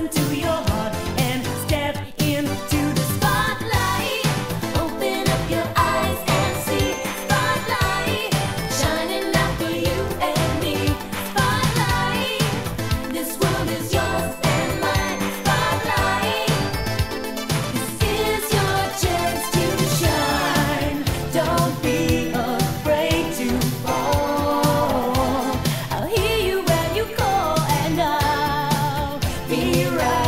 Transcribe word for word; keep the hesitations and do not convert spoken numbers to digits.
listen to your heart and step into the spotlight. Open up your eyes and see spotlight shining out for you and me. Spotlight, this world is yours and mine. Spotlight, this is your chance to shine. Don't be afraid to fall. I'll hear you when you call, and I'll be right